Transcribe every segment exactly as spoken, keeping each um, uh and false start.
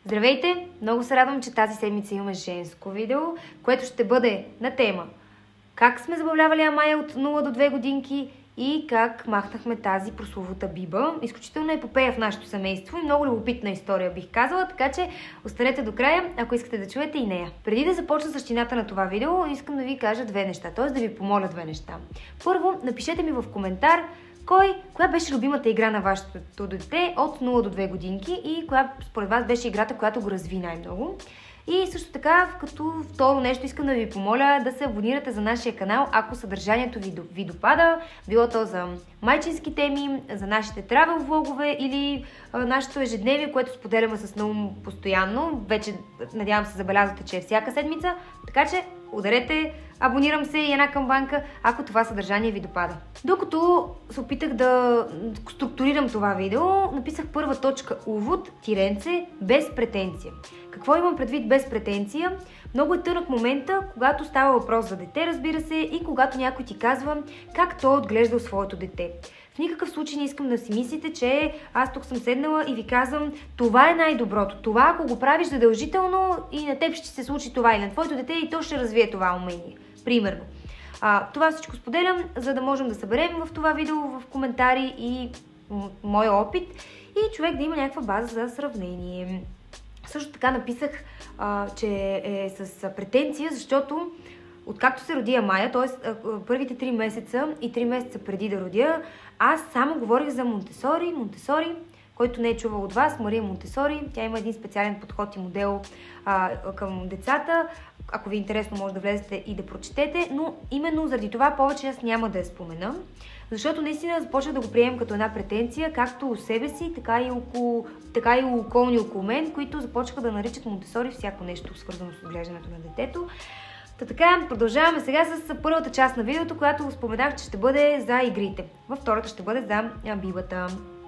Здравейте! Много се радвам, че тази седмица имаме женско видео, което ще бъде на тема как сме забавлявали Амая от нула до две годинки и как махнахме тази прословута биба. Изключително епопея в нашето семейство и много любопитна история, бих казала, така че останете до края, ако искате да чуете и нея. Преди да започна същината на това видео, искам да ви кажа две неща, т.е. да ви помоля две неща. Първо, напишете ми в коментар Кой, коя беше любимата игра на вашето дете от нула до две годинки и коя според вас беше играта, която го разви най-много. И също така, като второ нещо, искам да ви помоля да се абонирате за нашия канал, ако съдържанието ви, ви допада, било то за майчински теми, за нашите травел влогове или а, нашето ежедневие, което споделяме с Наум постоянно. Вече, надявам се, забелязвате, че е всяка седмица. Така че, ударете, абонирам се и една камбанка, ако това съдържание ви допада. Докато се опитах да структурирам това видео, написах първа точка увод, тиренце, без претенция. Какво имам предвид без претенция? Много е тънък момента, когато става въпрос за дете, разбира се, и когато някой ти казва как той отглеждал своето дете. В никакъв случай не искам да си мислите, че аз тук съм седнала и ви казвам, това е най-доброто. Това, ако го правиш задължително, и на теб ще се случи това, или на твоето дете, и то ще развие това умение. Примерно. А, това всичко споделям, за да можем да съберем в това видео, в коментари и моя опит, и човек да има някаква база за сравнение. Също така написах, а, че е с претенция, защото откакто се роди Амая, т.е. първите три месеца и три месеца преди да родя, аз само говорих за Монтесори, Монтесори, който не е чувал от вас, Мария Монтесори. Тя има един специален подход и модел а, към децата. Ако ви е интересно, може да влезете и да прочетете, но именно заради това повече аз няма да я спомена, защото наистина започнах да го приемам като една претенция, както у себе си, така и, около, така и у околни около мен, които започнаха да наричат Монтесори всяко нещо, свързано с отглеждането на детето. Та така, продължаваме сега с първата част на видеото, която споменах, че ще бъде за игрите. Във втората ще бъде за бибата.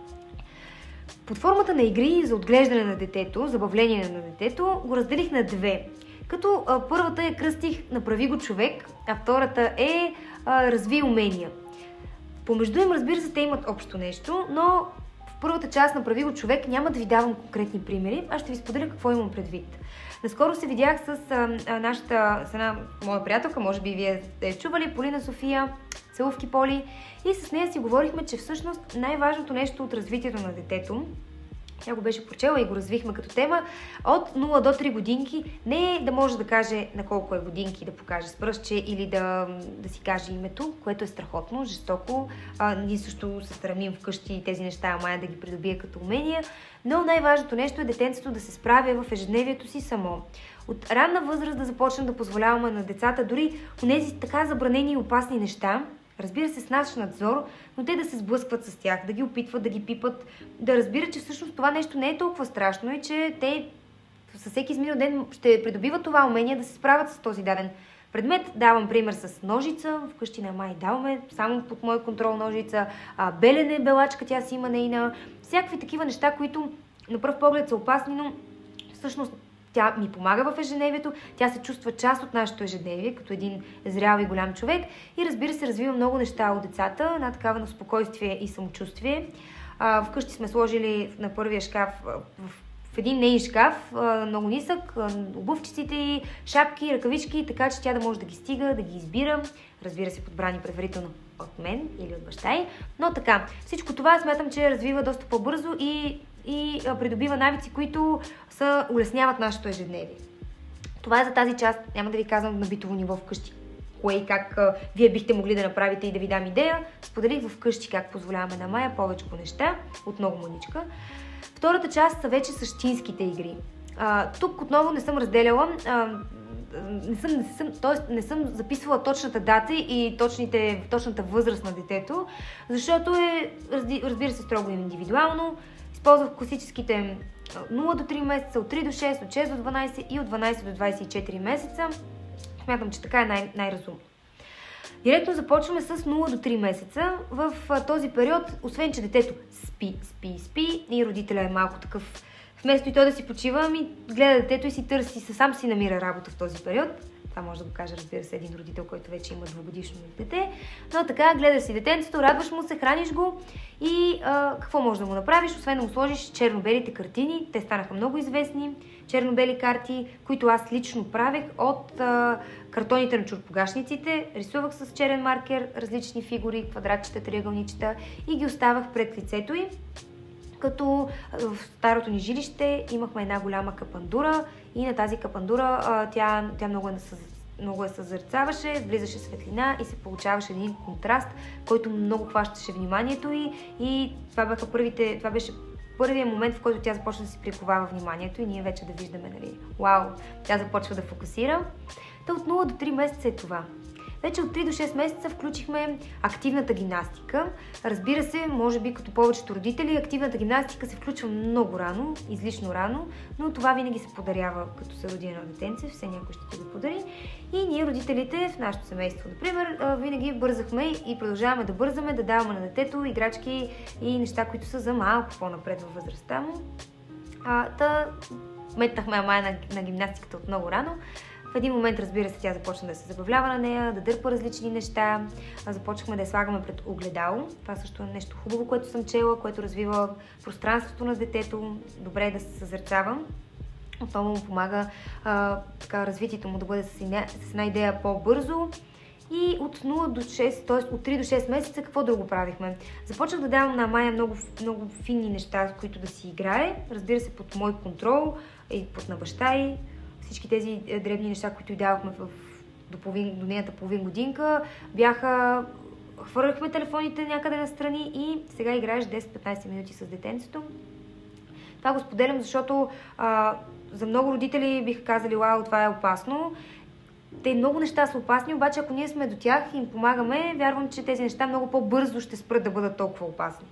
Под формата на игри за отглеждане на детето, забавление на детето, го разделих на две. Като а, първата е кръстих направи го човек, а втората е а, разви умения. Помежду им, разбира се, те имат общо нещо, но в първата част направи го човек няма да ви давам конкретни примери, а ще ви споделя какво имам предвид. Наскоро се видях с а, а, нашата, с една моя приятелка, може би вие сте чували, Полина София, целувки Поли, и с нея си говорихме, че всъщност най-важното нещо от развитието на детето, тя го беше прочела и го развихме като тема, от нула до три годинки, не е да може да каже на колко е годинки, да покаже с пръстче или да, да си каже името, което е страхотно, жестоко. А, ние също се стремим вкъщи и тези неща Амая да ги придобие като умения, но най-важното нещо е детенцето да се справя в ежедневието си само. От ранна възраст да започнем да позволяваме на децата дори онези така забранени и опасни неща, разбира се, с наш надзор, но те да се сблъскват с тях, да ги опитват, да ги пипат, да разбират, че всъщност това нещо не е толкова страшно и че те със всеки изминал ден ще придобиват това умение да се справят с този даден предмет. Давам пример с ножица, вкъщи на Май даваме само под мой контрол ножица, а, белене, белачка, тя си има нейна, всякакви такива неща, които на пръв поглед са опасни, но всъщност тя ми помага в ежедневието, тя се чувства част от нашето ежедневие, като един зрял и голям човек, и разбира се, развива много неща от децата, една такава на спокойствие и самочувствие. А, вкъщи сме сложили на първия шкаф, в, в един нейн шкаф, а, много нисък, обувчиците й, шапки, ръкавички, така че тя да може да ги стига, да ги избира, разбира се, подбрани предварително от мен или от баща й, но така, всичко това смятам, че развива доста по-бързо и и придобива навици, които са, улесняват нашето ежедневие. Това е за тази част, няма да ви казвам на битово ниво вкъщи, кое и как а, вие бихте могли да направите и да ви дам идея. Споделих вкъщи как позволяваме на Мая повече неща, от много маничка. Втората част са вече същинските игри. А, тук отново не съм разделяла, а, не съм, не съм, т.е. не съм записвала точната дата и точните, точната възраст на детето, защото е, разбира се, строго индивидуално. Използвах класическите нула до три месеца, от три до шест, от шест до дванайсет и от дванайсет до двайсет и четири месеца. Смятам, че така е най- най-разумно. Директно започваме с нула до три месеца. В този период, освен че детето спи, спи, спи и родителя е малко такъв, вместо и той да си почива, ми гледа детето и си търси, сам си намира работа в този период. Това може да го каже, разбира се, един родител, който вече има двугодишно дете. Но така, гледаш си детенцето, радваш му се, храниш го и а, какво можеш да му направиш, освен да му сложиш черно-белите картини. Те станаха много известни. Черно-бели карти, които аз лично правех от а, картоните на чорпогашниците. Рисувах с черен маркер различни фигури, квадратчета, триъгълничета и ги оставах пред лицето й. Като в старото ни жилище имахме една голяма капандура и на тази капандура а, тя, тя много, е, много е съзерцаваше, влизаше светлина и се получаваше един контраст, който много хващаше вниманието й и това, бяха първите, това беше първият момент, в който тя започна да си приковава вниманието и ние вече да виждаме, нали, вау, тя започва да фокусира. Та от нула до три месеца е това. Вече от три до шест месеца включихме активната гимнастика. Разбира се, може би като повечето родители, активната гимнастика се включва много рано, излишно рано, но това винаги се подарява, като се роди едно детенце, все някой ще ти го подари. И ние, родителите, в нашето семейство, например, винаги бързахме и продължаваме да бързаме, да даваме на детето играчки и неща, които са за малко по-напред във възрастта му. А, та метнахме Амая на, на гимнастиката от много рано. В един момент, разбира се, тя започна да се забавлява на нея, да дърпа различни неща. Започнахме да я слагаме пред огледало. Това също е нещо хубаво, което съм чела, което развива пространството на детето. Добре е да се съзерцава. Отново му помага а, така, развитието му да бъде с една, с една идея по-бързо. И от нула до шест, т.е. от три до шест месеца, какво друго правихме? Започнах да давам на Майя много, много финни неща, с които да си играе. Разбира се, под мой контрол и под на баща й. Всички тези дребни неща, които й давахме в, до, половин, до нейната половин годинка, бяха... Хвърляхме телефоните някъде настрани и сега играеш десет-петнайсет минути с детенцето. Това го споделям, защото а, за много родители биха казали, вау, това е опасно. Те много неща са опасни, обаче ако ние сме до тях и им помагаме, вярвам, че тези неща много по-бързо ще спрат да бъдат толкова опасни.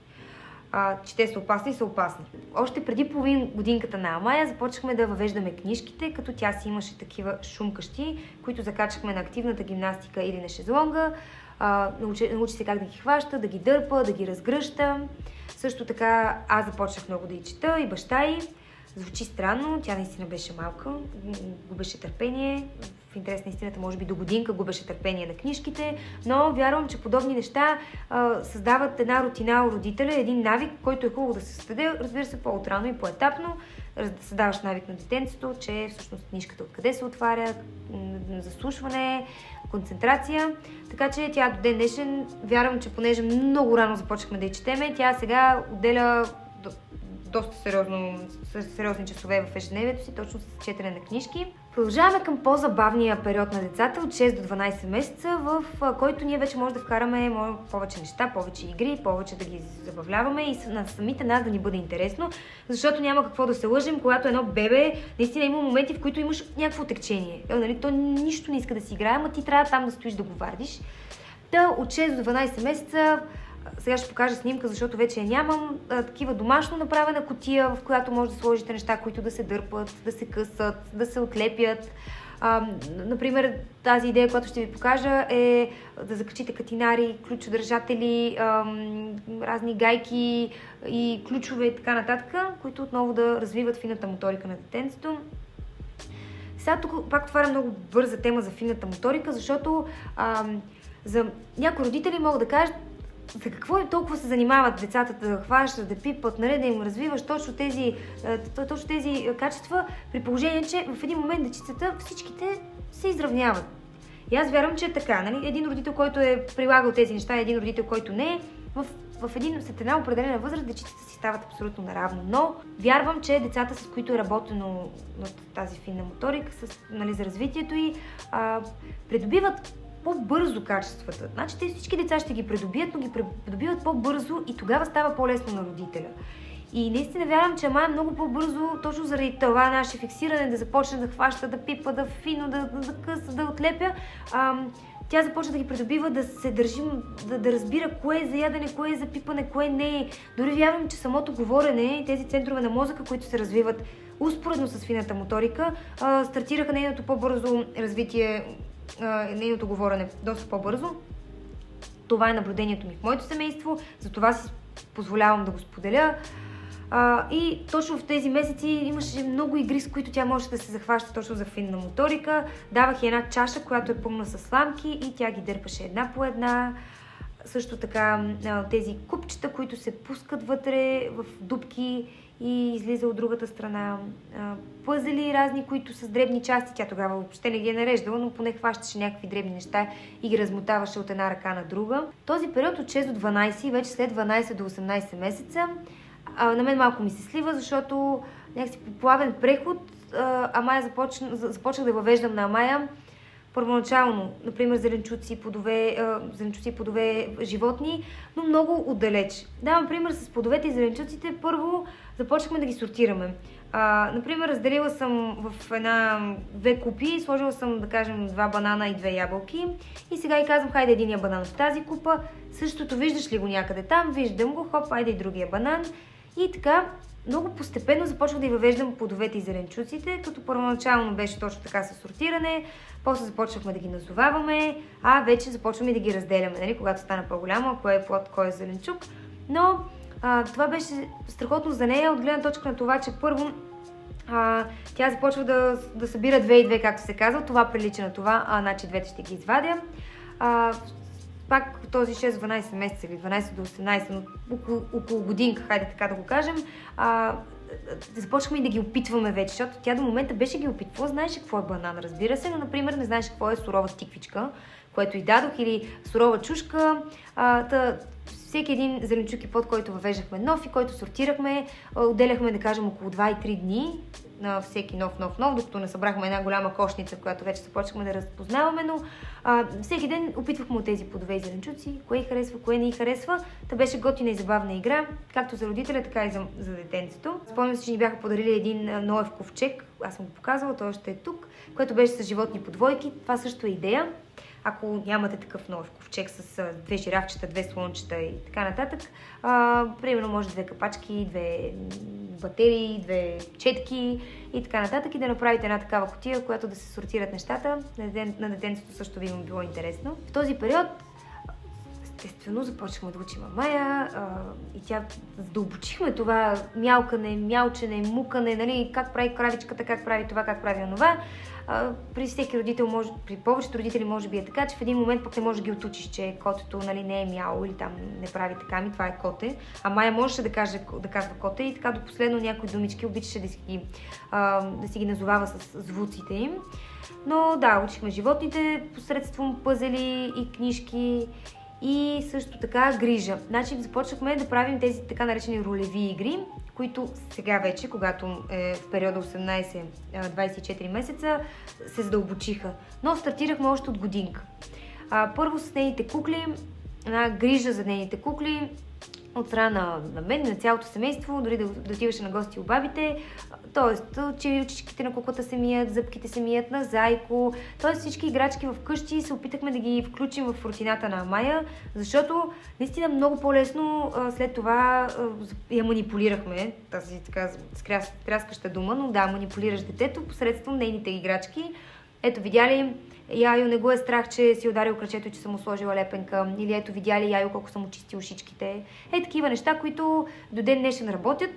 А, че те са опасни и са опасни. Още преди половин годинката на Амая започнахме да въвеждаме книжките, като тя си имаше такива шумкащи, които закачахме на активната гимнастика или на шезлонга. А, научи, научи се как да ги хваща, да ги дърпа, да ги разгръща. Също така аз започнах много да й чета и баща й. Звучи странно, тя наистина беше малка, губеше търпение. В интерес на истината, може би до годинка губеше търпение на книжките, но вярвам, че подобни неща а, създават една рутина у родителя, един навик, който е хубаво да се създаде, разбира се, по-отрано и по-етапно, да създаваш навик на детенцето, че всъщност книжката откъде се отваря, заслушване, концентрация. Така че тя до ден днешен, вярвам, че понеже много рано започнахме да я четеме, тя сега отделя доста сериозно, сериозни часове в ежедневието си, точно с четене на книжки. Продължаваме към по-забавния период на децата от шест до дванайсет месеца, в който ние вече може да вкараме повече неща, повече игри, повече да ги забавляваме и на самите нас да ни бъде интересно, защото няма какво да се лъжим, когато едно бебе наистина има моменти, в които имаш някакво отекчение. Нали? То нищо не иска да си играе, ама ти трябва там да стоиш да го вардиш. Та от шест до дванайсет месеца, сега ще покажа снимка, защото вече я нямам, а, такива домашно направена кутия, в която може да сложите неща, които да се дърпат, да се късат, да се отлепят. А, например, тази идея, която ще ви покажа, е да закачите катинари, ключодържатели, а, разни гайки и ключове и така нататък, които отново да развиват фината моторика на детенцето. Сега тук пак отваря много бърза тема за фината моторика, защото а, за някои родители могат да кажат, за какво и толкова се занимават децата да хващат, да пипат, нали, да им развиваш точно тези, точно тези качества, при положение, че в един момент дечицата всичките се изравняват. И аз вярвам, че е така. Нали? Един родител, който е прилагал тези неща, и един родител, който не е, в, в един, след една определена възраст дечицата си стават абсолютно наравно. Но вярвам, че децата, с които е работено над тази финна моторика, с, нали, за развитието й, а, придобиват по-бързо качествата. Значи те всички деца ще ги придобият, но ги придобиват по-бързо и тогава става по-лесно на родителя. И наистина вярвам, че Амая много по-бързо, точно заради това наше фиксиране, да започне да хваща, да пипа, да фино, да, да, да къса, да отлепя, ам, тя започва да ги придобива, да се държим, да, да разбира кое е за ядене, кое е за пипане, кое не е. Дори вярвам, че самото говорене и тези центрове на мозъка, които се развиват успоредно с фината моторика, а, стартираха нейното по-бързо развитие, нейното говорене доста по-бързо. Това е наблюдението ми в моето семейство, затова си позволявам да го споделя. А, и точно в тези месеци имаше много игри, с които тя може да се захваща точно за финна моторика. Давах и една чаша, която е пълна с сламки и тя ги дърпаше една по една. Също така тези купчета, които се пускат вътре в дупки и излиза от другата страна. Пъзели разни, които са с дребни части. Тя тогава въобще не ги е нареждала, но поне хващаше някакви дребни неща и ги размотаваше от една ръка на друга. Този период от шест до дванайсет и вече след дванайсет до осемнайсет месеца на мен малко ми се слива, защото някакси по плавен преход Амая започна, започнах да въвеждам на Амая първоначално, например, зеленчуци, плодове, зеленчуци, плодове, животни, но много отдалеч. Давам пример с плодовете и зеленчуците. Първо започнахме да ги сортираме. А, например, разделила съм в една две купи, сложила съм, да кажем, два банана и две ябълки. И сега и казвам, хайде единия банан в тази купа. Същото виждаш ли го някъде там? Виждам го, хоп, хайде и другия банан. И така, много постепенно започвах да и въвеждам плодовете и зеленчуците, като първоначално беше точно така със сортиране, после започнахме да ги назоваваме, а вече започваме да ги разделяме, нали, когато стана по-голяма, кой е плод, кой е зеленчук. Но а, това беше страхотно за нея от гледна точка на това, че първо а, тя започва да, да събира две и две, както се казва. Това прилича на това, а значи двете ще ги извадя. А, пак този шест-дванайсет месеца или дванайсет до осемнайсет, но около, около годинка, хайде така да го кажем, а, започнахме и да ги опитваме вече, защото тя до момента беше ги опитвала, знаеше какво е банан, разбира се, но например не знаеше какво е сурова тиквичка, което и дадох, или сурова чушка. А, та, всеки един зеленчук и плод, който въвеждахме нов и който сортирахме, отделяхме, да кажем, около два и три дни на всеки нов, нов, нов, докато не събрахме една голяма кошница, в която вече започнахме да разпознаваме, но а, всеки ден опитвахме от тези плодове и зеленчуци, кое й харесва, кое не й харесва. Та беше готина и забавна игра, както за родителя, така и за, за детенцето. Спомням се, че ни бяха подарили един Ноев ковчег, аз съм го показвала, той още е тук, което беше с животни подвойки. Това също е идея. Ако нямате такъв нов ковчег с две жирафчета, две слончета и така нататък, а, примерно може две капачки, две батерии, две четки и така нататък и да направите една такава кутия, в която да се сортират нещата. На, ден, на детенството също би му било интересно. В този период естествено започнахме да учим Амая а, и тя задълбочихме това мялкане, мялчене, мукане, нали, как прави кравичката, как прави това, как прави онова. А, при всеки родител, може, при повечето родители може би е така, че в един момент пък не можеш да ги отучиш, че котето, нали, не е мяло или там не прави така, ми това е коте. А Мая можеше да, каже, да казва коте и така до последно някои думички обичаше да си ги, а, да си ги назовава с звуците им. Но да, учихме животните посредством пъзели и книжки. И също така грижа. Значи започнахме да правим тези така наречени ролеви игри, които сега вече, когато е в периода осемнайсет до двайсет и четири месеца, се задълбочиха. Но стартирахме още от годинка. А, първо с нейните кукли, една грижа за нейните кукли, от страна на, на мен, на цялото семейство, дори да, да отиваше на гости у бабите. Тоест, че очичките на куклата се мият, зъбките се мият на Зайко. Тоест всички играчки в къщи се опитахме да ги включим в рутината на Амая, защото наистина много по-лесно след това я манипулирахме, тази така тряскаща дума, но да, манипулираш детето посредством нейните играчки. Ето, видя ли, Яйо не го е страх, че си ударил кръчето и че съм му сложила лепенка. Или ето, видя ли Яйо колко съм очистил ушичките. Е, такива неща, които до ден днешен работят.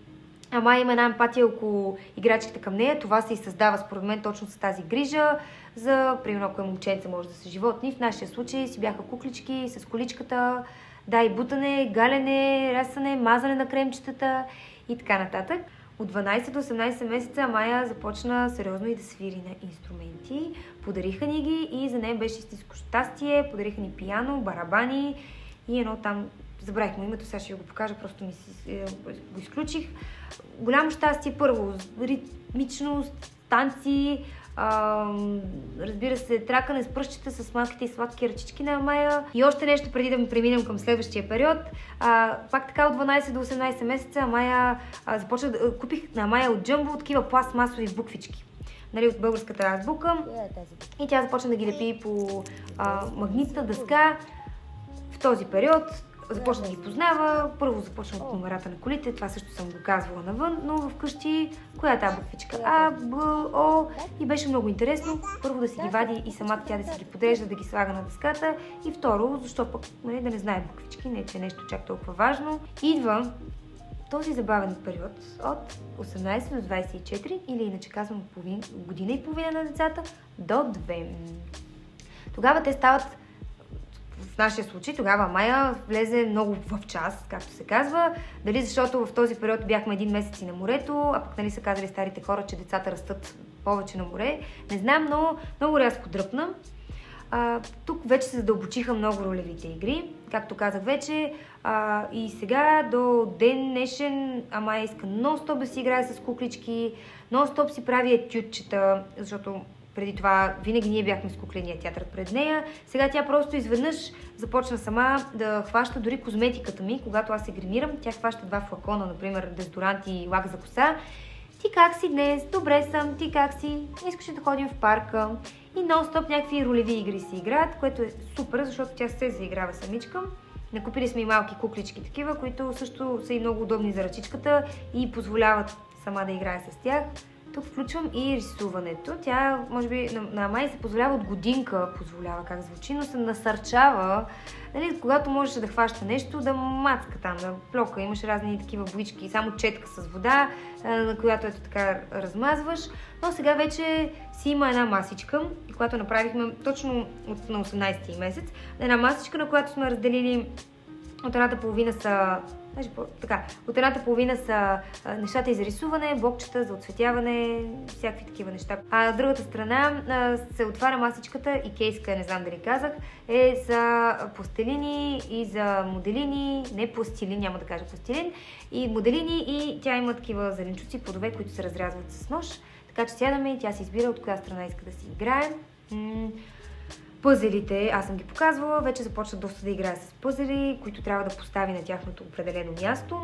Ама има една емпатия около играчките към нея. Това се и създава според мен точно с тази грижа. За, примерно, ако е момченце, може да са животни. В нашия случай си бяха куклички с количката, да, и бутане, галене, рязане, мазане на кремчетата и така нататък. От дванайсет до осемнайсет месеца Мая започна сериозно и да свири на инструменти. Подариха ни ги и за нея беше истинско щастие. Подариха ни пиано, барабани и едно там, забравих му името, сега ще го покажа, просто ми си, го изключих. Голямо щастие първо, ритмичност, танци, а, разбира се, тракане с пръщчета с малките и сладки ръчички на Мая. И още нещо преди да ми преминем към следващия период. А, пак така от дванайсет до осемнайсет месеца Мая а, започна да купих на Мая от Джъмбо такива пластмасови буквички, нали, от българската азбука. И тя започна да ги лепи по а, магнитна дъска. В този период започна да ги познава. Първо започна от номерата на колите, това също съм го казвала навън, но вкъщи коя е тази буквичка? А, Б, О. И беше много интересно. Първо да си ги вади и самата тя да си ги подрежда, да ги слага на дъската. И второ, защо пък, нали, да не знае буквички, не че е нещо чак толкова важно. Идва този забавен период от осемнайсет до двайсет и четири, или иначе казвам половин, година и половина на децата, до две. Тогава те стават, в нашия случай, тогава Мая влезе много в час, както се казва. Дали защото в този период бяхме един месец и на морето, а пък нали са казали старите хора, че децата растат повече на море. Не знам, но много рязко дръпна. А, тук вече се задълбочиха много ролевите игри, както казах вече, а, и сега до ден днешен Амая иска нон-стоп да си играе с куклички, нон-стоп си прави етюдчета, защото преди това винаги ние бяхме с кукления театър пред нея. Сега тя просто изведнъж започна сама да хваща дори козметиката ми, когато аз се гримирам. Тя хваща два флакона, например дезодорант и лак за коса. Ти как си днес? Добре съм. Ти как си? Искаш да ходим в парка? И нон-стоп някакви ролеви игри си играят, което е супер, защото тя се заиграва самичка. Накупили сме и малки куклички такива, които също са и много удобни за ръчичката и позволяват сама да играе с тях. Тук включвам и рисуването. Тя, може би, на, на Май се позволява от годинка, позволява как звучи, но се насърчава, нали, когато можеше да хваща нещо, да мацка там, да плока. Имаше разни такива боички, само четка с вода, на която ето така размазваш. Но сега вече си има една масичка, която направихме точно от, на осемнайсети месец. Една масичка, на която сме разделили от едната половина са Значи, така, от едната половина са а, нещата за рисуване, блокчета за отцветяване, всякакви такива неща. А от другата страна а, се отваря масичката и кейска, не знам дали казах, е за пластилини и за моделини, не пластилин, няма да кажа пластилин, и моделини, и тя има такива зеленчуци, плодове, които се разрязват с нож. Така че сядаме и тя се избира от коя страна иска да си играе. М- Пъзелите, аз съм ги показвала, вече започна доста да играе с пъзели, които трябва да постави на тяхното определено място.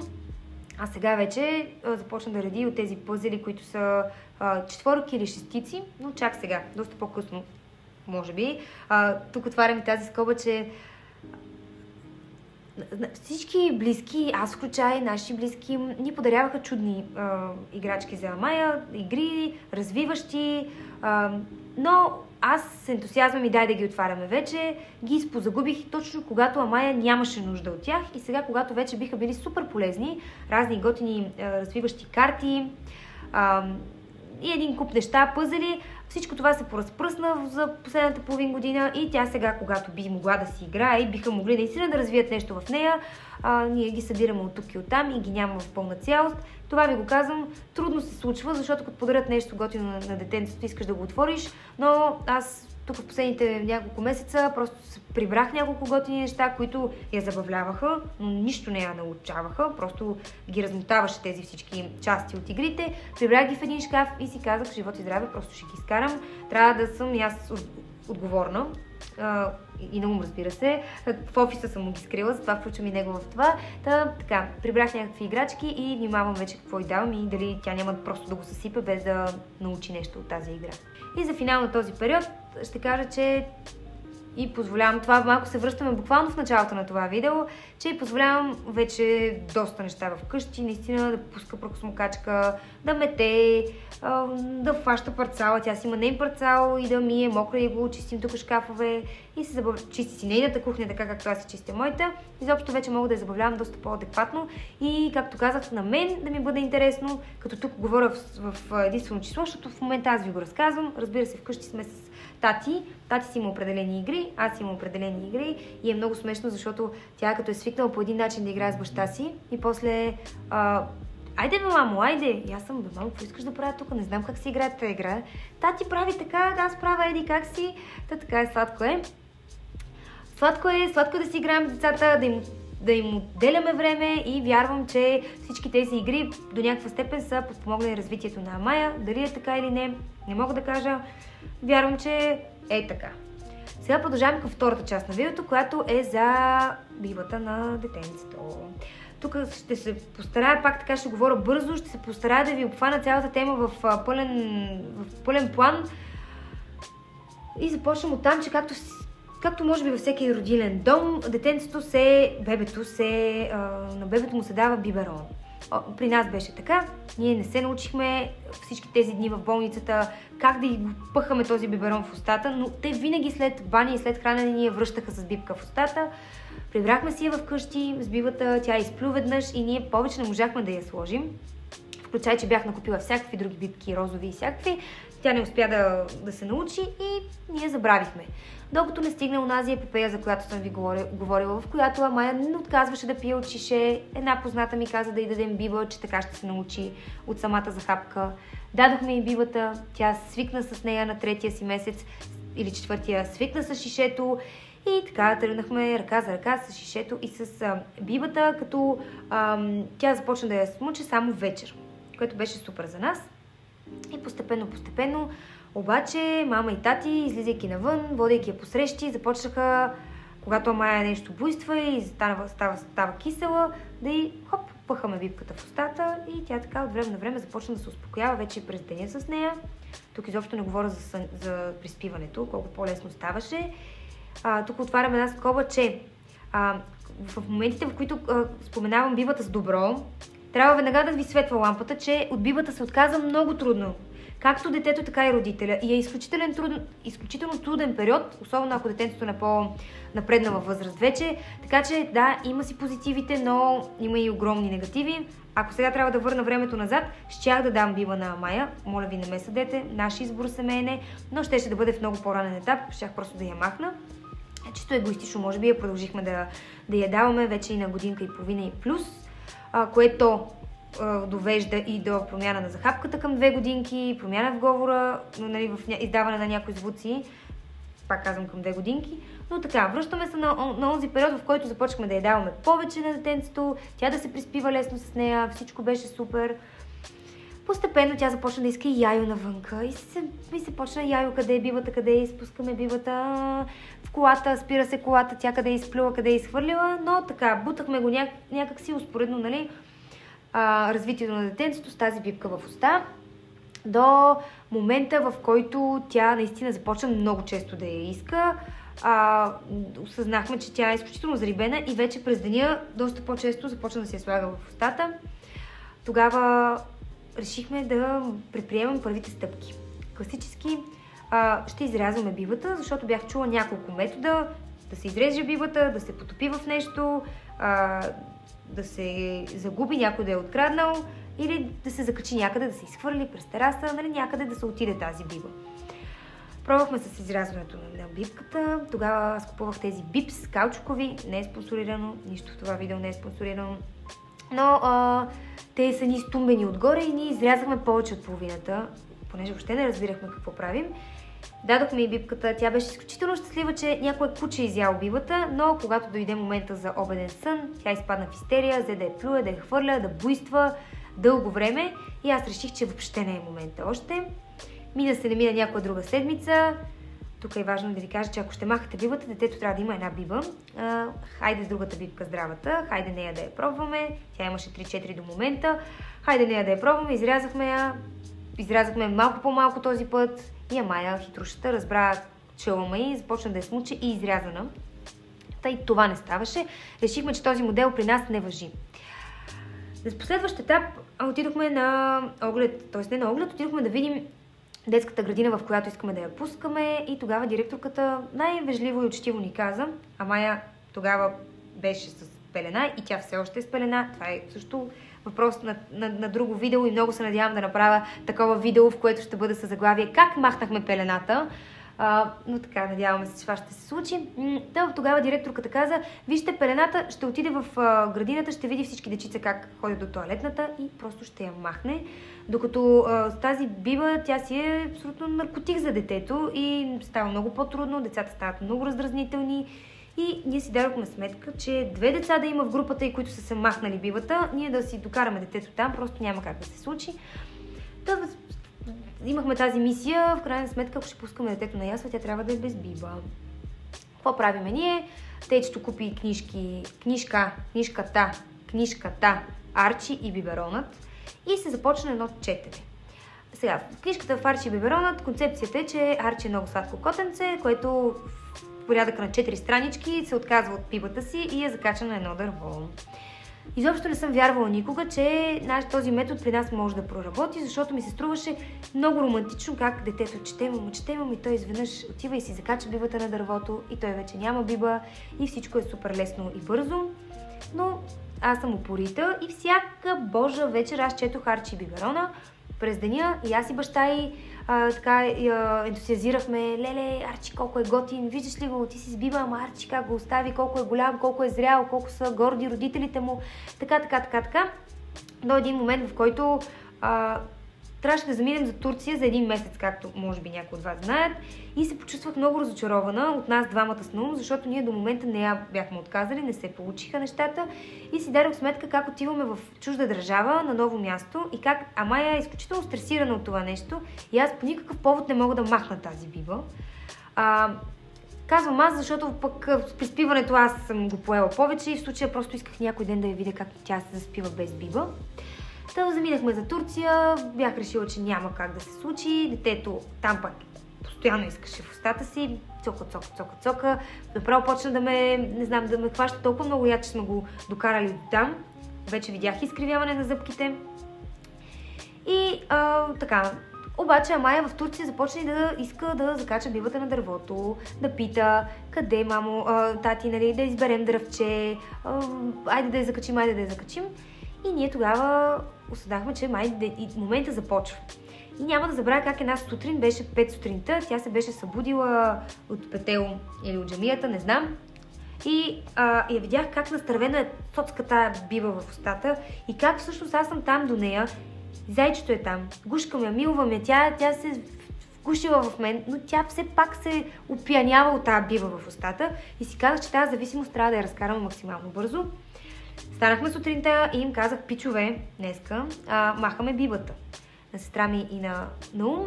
А сега вече а, започна да реди от тези пъзели, които са а, четворки или шестици, но чак сега, доста по-късно, може би. А, тук отварям тази скоба, че всички близки, аз включая наши близки, ни подаряваха чудни а, играчки за Амая, игри, развиващи, а, но аз с ентусиазъм и дай да ги отваряме вече, ги изпозагубих точно когато Амая нямаше нужда от тях, и сега, когато вече биха били супер полезни, разни готини а, развиващи карти а, и един куп неща, пъзели, всичко това се поразпръсна за последната половин година и тя сега, когато би могла да си играе и биха могли наистина да развият нещо в нея, а, ние ги събираме от тук и оттам и ги няма в пълна цялост. Това ви го казвам, трудно се случва, защото като подарят нещо готино на, на детенцето, искаш да го отвориш, но аз тук в последните няколко месеца просто се прибрах няколко готини неща, които я забавляваха, но нищо не я научаваха, просто ги размотаваше тези всички части от игрите. Прибрах ги в един шкаф и си казах, живот и здраве, просто ще ги изкарам. Трябва да съм и аз отговорна. Uh, и на ум, разбира се. В офиса съм му ги скрила, затова включвам и него в това. Та, така, прибрах някакви играчки и внимавам вече какво й давам и дали тя няма просто да го съсипе, без да научи нещо от тази игра. И за финал на този период ще кажа, че и позволявам, това малко се връщаме буквално в началото на това видео, че и позволявам вече доста неща вкъщи, наистина да пуска пръкосмокачка, да мете, да фаща парцала, тя си има нейн парцал и да мие мокро и го чистим тук шкафове и се забав... чисти си нейната кухня, така както аз си чистя моята. Изобщо вече мога да я забавлявам доста по-адекватно и, както казах, на мен да ми бъде интересно, като тук говоря в, в единствено число, защото в момента аз ви го разказвам. Разбира се, вкъщи сме с Тати. Тати си има определени игри, аз имам определени игри и е много смешно, защото тя като е свикнала по един начин да играе с баща си и после а, айде, бе, мамо, айде! И аз съм, бе, мамо, какво искаш да правя тук? Не знам как си играе тази игра. Тати прави така, да, аз правя, еди как си. Та така е, сладко е. Сладко е, сладко е да си играем с децата, да им, да им отделяме време и вярвам, че всички тези игри до някаква степен са подпомогнали развитието на Амая. Дали е така или не, не мога да кажа. Вярвам, че е така. Сега продължаваме към втората част на видеото, която е за бибата на детенцето. Тук ще се постарая, пак така ще говоря бързо, ще се постарая да ви обхвана цялата тема в пълен, в пълен план. И започвам от там, че както, както може би във всеки родилен дом, детенцето се, бебето се, на бебето му се дава биберон. При нас беше така, ние не се научихме всички тези дни в болницата как да ги пъхаме този биберон в устата, но те винаги след бани и след хранене ни я връщаха с бибка в устата. Прибрахме си я вкъщи с бибата, тя изплю веднъж и ние повече не можахме да я сложим. Включай, че бях накупила всякакви други бибки, розови и всякакви. Тя не успя да, да се научи и ние забравихме. Докато не стигна онази епопея, за която съм ви говорила, в която Амая не отказваше да пие от шише. Една позната ми каза да й дадем биба, че така ще се научи от самата захапка. Дадохме й бибата, тя свикна с нея на третия си месец или четвъртия, свикна с шишето и така тръгнахме ръка за ръка с шишето и с а, бибата, като а, тя започна да я смуче само вечер, което беше супер за нас. И постепенно, постепенно, обаче мама и тати, излизайки навън, водейки я по срещи, започнаха, когато Амая нещо буйства и става, става, става кисела, да й хоп, пъхаме бибката в устата и тя така от време на време започна да се успокоява вече през деня с нея. Тук изобщо не говоря за, сън, за приспиването, колко по-лесно ставаше. А, тук отварям една скоба, че а, в моментите, в които а, споменавам бибата с добро, трябва веднага да ви светва лампата, че от бибата се отказа много трудно. Както детето, така и родителя. И е изключително труден, изключително труден период, особено ако детето е на по-напреднала възраст вече. Така че да, има си позитивите, но има и огромни негативи. Ако сега трябва да върна времето назад, щях да дам биба на Амая. Моля ви, не ме съдете, наш избор семейен, но ще, ще да бъде в много по-ранен етап, щях просто да я махна. Чисто егоистично, може би я продължихме да, да я даваме вече и на годинка и половина и плюс, а, което довежда и до промяна на захапката към две годинки, промяна в говора, нали, в ня... издаване на някои звуци, пак казвам към две годинки. Но така, връщаме се на, на онзи период, в който започнахме да я даваме повече на детенцето, тя да се приспива лесно с нея, всичко беше супер. Постепенно тя започна да иска и яйо навънка и се, и се почна яйо, къде е бибата, къде е, изпускаме бибата в колата, спира се колата, тя къде е изплюла, къде е изхвърлила, но така, бутахме го ня... някак си успоредно, нали, А, развитието на детенцето с тази бибка в уста, до момента, в който тя наистина започна много често да я иска. А, осъзнахме, че тя е изключително зарибена и вече през деня доста по-често започна да се я слага в устата. Тогава решихме да предприемем първите стъпки. Класически а, ще изрязваме бибата, защото бях чула няколко метода да се изреже бибата, да се потопи в нещо, а, да се загуби, някой да е откраднал или да се закачи някъде, да се изхвърли през тераса, нали, някъде да се отиде тази биба. Пробвахме с изрязването на бибката, тогава аз купувах тези бипс, каучукови, не е спонсорирано, нищо в това видео не е спонсорирано, но а, те са ни стумбени отгоре и ние изрязахме повече от половината, понеже въобще не разбирахме какво правим. Дадохме и бибката, тя беше изключително щастлива, че някое куче изял бибата, но когато дойде момента за обеден сън, тя изпадна в истерия, взе да я плюе, да я хвърля, да буйства дълго време и аз реших, че въобще не е момента още. Мина се, не мина някоя друга седмица. Тук е важно да ви кажа, че ако ще махате бибата, детето трябва да има една биба. А, хайде с другата бибка, здравата, хайде нея да я пробваме. Тя имаше три-четири до момента. Хайде нея да я пробваме, изрязахме я. Изрязахме малко по-малко този път и Амая, хитрушата, разбра челма и започна да я смуче и изрязана. Тъй това не ставаше. Решихме, че този модел при нас не важи. За последващ етап отидохме на оглед, т.е. не на оглед, отидохме да видим детската градина, в която искаме да я пускаме и тогава директорката най-вежливо и учтиво ни каза, Амая тогава беше с пелена и тя все още е с пелена. Това е също въпрос на, на, на друго видео и много се надявам да направя такова видео, в което ще бъде със заглавие как махнахме пелената. А, но така, надяваме се, че това ще се случи. Да, тогава директорката каза, вижте, пелената ще отиде в а, градината, ще види всички дечица как ходят до тоалетната и просто ще я махне. Докато а, с тази биба, тя си е абсолютно наркотик за детето и става много по-трудно, децата стават много раздразнителни. И ние си дадохме сметка, че две деца да има в групата и които са се махнали бибата, ние да си докараме детето там, просто няма как да се случи. Та, имахме тази мисия, в крайна сметка, ако ще пускаме детето на ясла, тя трябва да е без биба. Какво правиме ние? Течето купи книжки, книжка, книжката, книжката, Арчи и Биберонът и се започна едно четене. Сега, в книжката в Арчи и Биберонът концепцията е, че Арчи е много сладко котенце, което порядъка на четири странички се отказва от бибата си и е закача на едно дърво. изобщо не съм вярвала никога, че наш този метод при нас може да проработи, защото ми се струваше много романтично как детето чете, мама, чете, мама, и той изведнъж отива и си закача бибата на дървото и той вече няма биба и всичко е супер лесно и бързо. Но аз съм упорита и всяка божа вечер аз четох Арчи и Биберона през деня и аз и баща и а, така а, ентусиазирахме: леле, Арчи колко е готин, виждаш ли го, ти си с биба, ама Арчи как го остави, колко е голям, колко е зрял, колко са горди родителите му, така, така, така, така. До един момент, в който а, трябваше да заминем за Турция за един месец, както може би някои от вас знаят, и се почувствах много разочарована от нас двамата с Наум, защото ние до момента не я бяхме отказали, не се получиха нещата и си дадох сметка как отиваме в чужда държава, на ново място и как Амая е изключително стресирана от това нещо и аз по никакъв повод не мога да махна тази биба. А, казвам аз, защото пък с приспиването аз съм го поела повече и в случая просто исках някой ден да я видя как тя се заспива без биба. Та заминахме за Турция, бях решила, че няма как да се случи, детето там пък постоянно искаше в устата си, цока, цока, цока, цока, направо почна да ме, не знам, да ме хваща толкова много яд, че сме го докарали до там, вече видях изкривяване на зъбките и а, така. Обаче Амая в Турция започна да иска да закача бибата на дървото, да пита къде, мамо, а, тати, нали, да изберем дръвче, а, айде да я закачим, айде да я закачим. И ние тогава осъзнахме, че май момента започва. И няма да забравя как една сутрин, беше пет сутринта, тя се беше събудила от петел или от джамията, не знам. И а, я видях как настървена е тоцка тая биба в устата и как всъщност аз съм там до нея. Зайчето е там, гушкам я, милвам я, тя, тя се вгушила в мен, но тя все пак се опиянява от тази биба в устата и си казах, че тази зависимост трябва да я разкарам максимално бързо. Станахме сутринта и им казах: пичове, днеска а, махаме бибата на сестра ми и на Наум.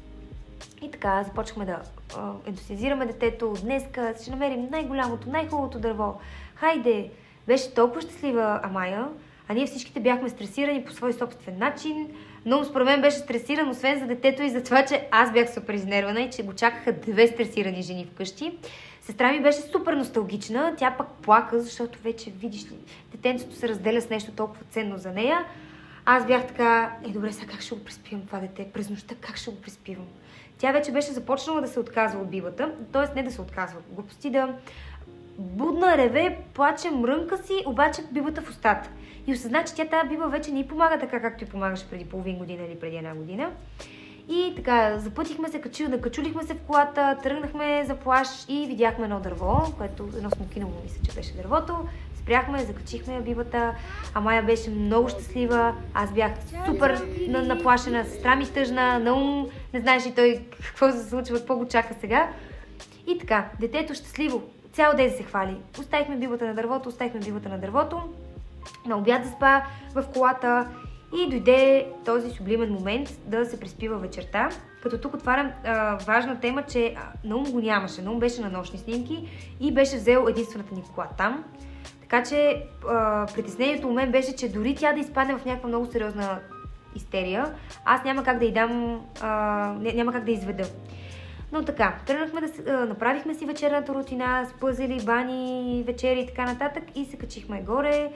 И така започнахме да а, ентусиазираме детето. Днеска ще намерим най-голямото, най-хубавото дърво. Хайде! Беше толкова щастлива Амая, а ние всичките бяхме стресирани по свой собствен начин. Наум според мен беше стресиран, освен за детето и за това, че аз бях супер изнервана и че го чакаха две стресирани жени вкъщи. Сестра ми беше супер носталгична, тя пък плака, защото вече, видиш ли, детенцето се разделя с нещо толкова ценно за нея. Аз бях така: е, добре, сега как ще го приспивам това дете? През нощта как ще го приспивам? Тя вече беше започнала да се отказва от бибата, т.е. не да се отказва, глупости да будна, реве, плаче, мрънка си, обаче бибата в устата. И осъзна, че тя тази биба вече не й помага така, както й помагаше преди половин година или преди една година. И така, запътихме се, качу, накачулихме се в колата, тръгнахме за плаж и видяхме едно дърво, което едно смокиново, мисля, че беше дървото. Спряхме, закачихме я бибата, Амая беше много щастлива, аз бях супер наплашена, сестра ми тъжна, Наум не знаеш и той какво се случва, какво го чака сега. И така, детето щастливо, цял ден се хвали. Оставихме бибата на дървото, оставихме бибата на дървото, на обяд заспа в колата. И дойде този сублимен момент да се приспива вечерта, като тук отварям а, важна тема, че Наум го нямаше. Наум беше на нощни снимки и беше взел единствената ни кола там. Така че а, притеснението у мен беше, че дори тя да изпадне в някаква много сериозна истерия, аз няма как да й дам, а, няма как да изведа. Но така, тръгнахме да а, направихме си вечерната рутина с пъзели, бани, вечери и така нататък и се качихме горе.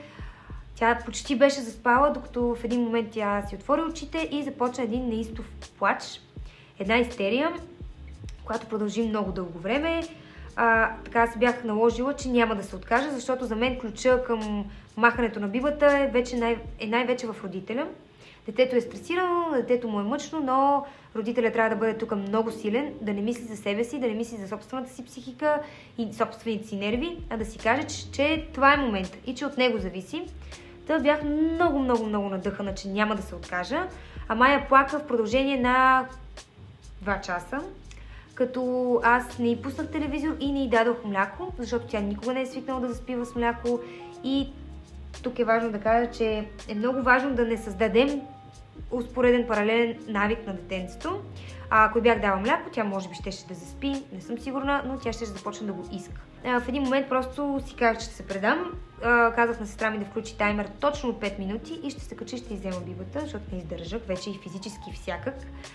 Тя почти беше заспала, докато в един момент тя си отвори очите и започна един неистов плач. Една истерия, която продължи много дълго време. А, така се бях наложила, че няма да се откажа, защото за мен ключа към махането на бибата е, вече най- е най-вече в родителя. Детето е стресирано, детето му е мъчно, но родителят трябва да бъде тук много силен, да не мисли за себе си, да не мисли за собствената си психика и собствените си нерви, а да си каже, че, че това е момент и че от него зависи. Та бях много, много, много надъхана, че няма да се откажа. А Мая плака в продължение на два часа, като аз не й пуснах телевизор и не й дадох мляко, защото тя никога не е свикнала да заспива с мляко. И тук е важно да кажа, че е много важно да не създадем успореден паралелен навик на детенцето. А ако бях дала мляко, тя може би щеше да заспи, не съм сигурна, но тя ще започне да го иска. А, в един момент просто си казах, че ще се предам. А, казах на сестра ми да включи таймер точно от пет минути и ще се качи, ще иззема бибата, защото не издържах вече и физически всякак.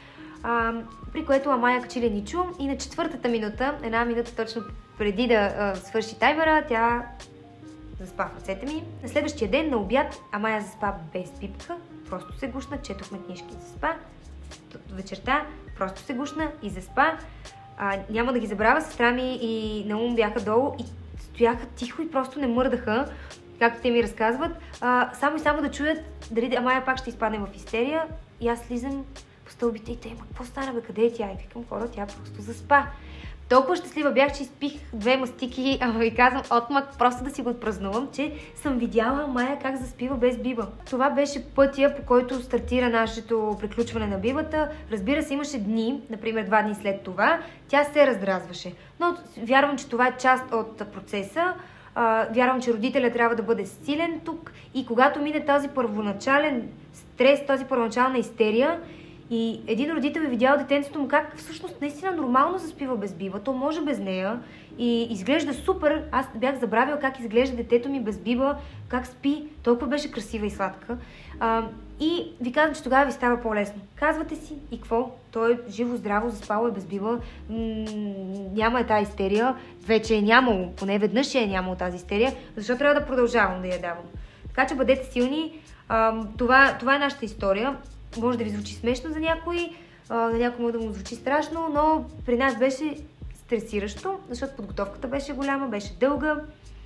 А, при което Амая качи леничо и на четвъртата минута, една минута точно преди да а, свърши таймера, тя заспа в ръцете ми. На следващия ден на обяд Амая заспа без пипка, просто се гушна, четохме книжки и заспа. Вечерта просто се гушна и заспа. А, няма да ги забравя, сестра ми и Наум бяха долу и стояха тихо и просто не мърдаха, както те ми разказват, а, само и само да чуят дали Амая пак ще изпадне в истерия. И аз слизам по стълбите и те, ма какво стана бе, къде е тя? И викам, хора, тя просто заспа. Толкова щастлива бях, че изпих две мастики, ама ви казвам отмък, просто да си го отпразнувам, че съм видяла Мая как заспива без биба. Това беше пътя, по който стартира нашето приключване на бибата. Разбира се, имаше дни, например два дни след това, тя се раздразваше. Но вярвам, че това е част от процеса. Uh, вярвам, че родителя трябва да бъде силен тук и когато мине този първоначален стрес, този първоначална истерия и един родител е видял детенцето му как всъщност наистина нормално заспива без биба, то може без нея и изглежда супер. Аз бях забравила как изглежда детето ми без биба, как спи, толкова беше красива и сладка. Uh, и ви казвам, че тогава ви става по-лесно. Казвате си и какво? Той е живо, здраво, заспало е без биба, м- няма е тази истерия, вече е нямало, поне веднъж е нямало тази истерия, защо трябва да продължавам да я давам. Така че бъдете силни, uh, това, това е нашата история. Може да ви звучи смешно за някой, uh, на някой може да му звучи страшно, но при нас беше стресиращо, защото подготовката беше голяма, беше дълга.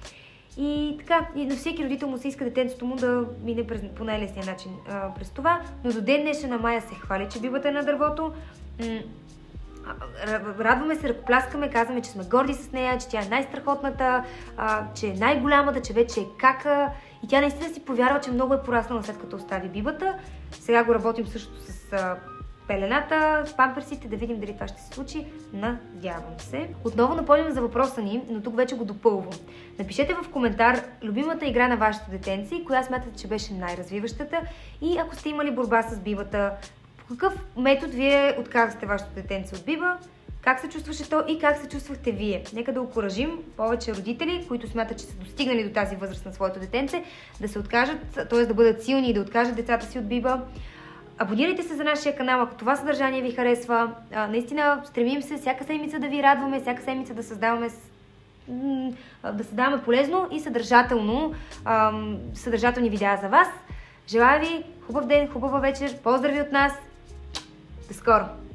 И така, и на всеки родител му се иска детенцето му да мине през, по най-лесния начин а, през това, но до ден днешен на Мая се хвали, че бибата е на дървото. М- радваме се, ръкопляскаме, казваме, че сме горди с нея, че тя е най-страхотната, а, че е най-голямата, че вече е кака и тя наистина си повярва, че много е пораснала след като остави бибата. Сега го работим също с а, пелената, с памперсите, да видим дали това ще се случи. Надявам се. Отново напомням за въпроса ни, но тук вече го допълвам. Напишете в коментар любимата игра на вашето детенце, коя смятате, че беше най-развиващата и ако сте имали борба с бибата, по какъв метод вие отказахте вашето детенце от биба, как се чувстваше то и как се чувствахте вие. Нека да окуражим повече родители, които смятат, че са достигнали до тази възраст на своето детенце, да се откажат, т.е. да бъдат силни и да откажат децата си от биба. Абонирайте се за нашия канал, ако това съдържание ви харесва. А, наистина стремим се всяка седмица да ви радваме, всяка седмица да създаваме, да създаваме полезно и съдържателно, ам, съдържателни видеа за вас. Желая ви хубав ден, хубава вечер, поздрави от нас. До скоро!